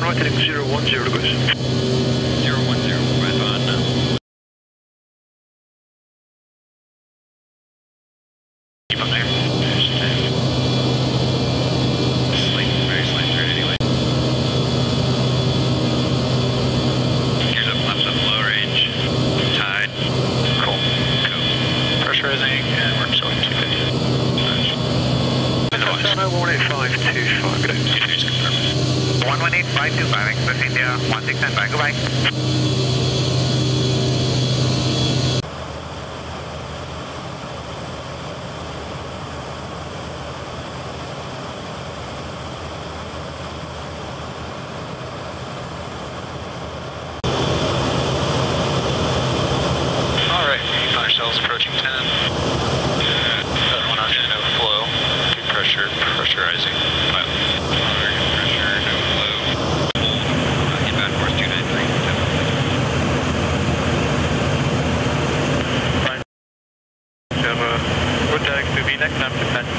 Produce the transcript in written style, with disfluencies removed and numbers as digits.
right heading 010 request. 010, right on. Keep on there. Slight, very slight threat anyway. Gears up, flaps up, low range. Tide. Cool. Cool. Pressurizing, and we're pursuing 250. Nice. 18525, good day. 23's confirmed. 118.525, Express India, 1695, goodbye. Alright, we find ourselves approaching 10. That one on no flow. Good pressure, pressurizing. Wow. Pressure, no flow. Inbound force 293. We have a road direct to VNEC, I'm to